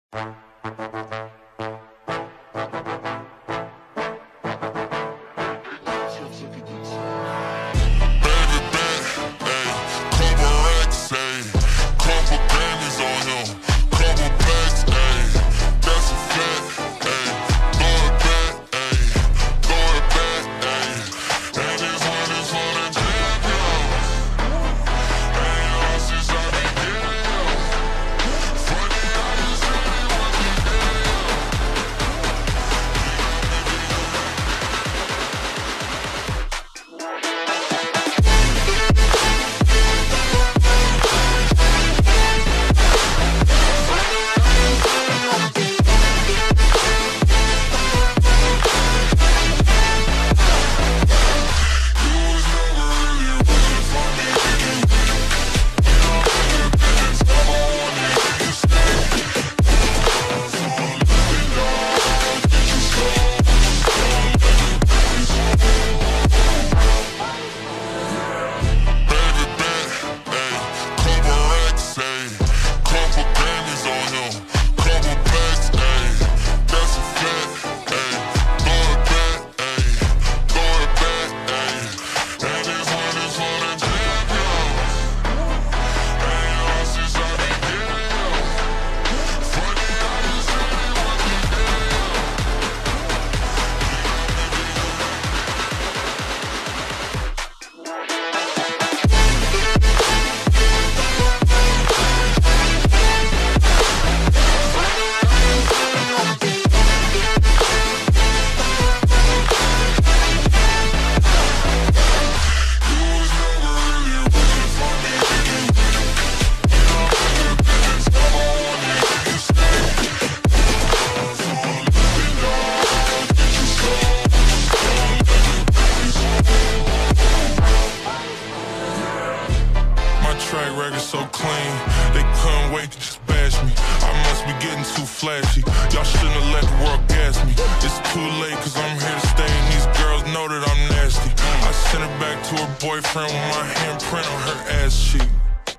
track record so clean, they couldn't wait to just bash me. I must be getting too flashy. Y'all shouldn't have let the world gas me. It's too late cause I'm here to stay and these girls know that I'm nasty. I sent her back to her boyfriend with my handprint on her ass cheek.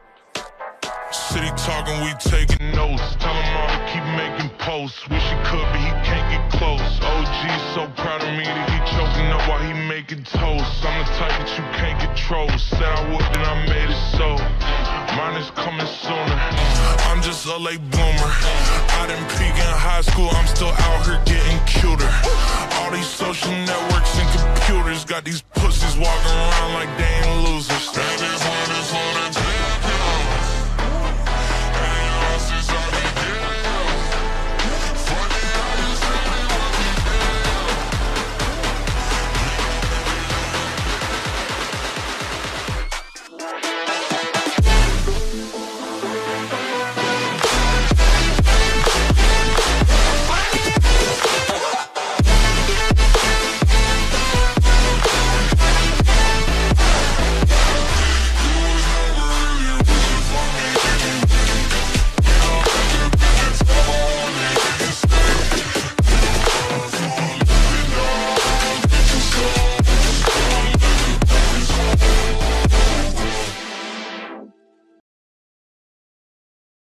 City talking, we taking notes. Tell him all to keep making posts. Wish he could, but he can't get close. OG's so proud of me that he choking up while he making toast. I'm the type that you can't control. Said I would, then I made it so. Mine is coming sooner. I'm just a late bloomer. I didn't peak in high school, I'm still out here getting cuter. All these social networks and computers got these pussies walking around like they ain't losers. That is what it's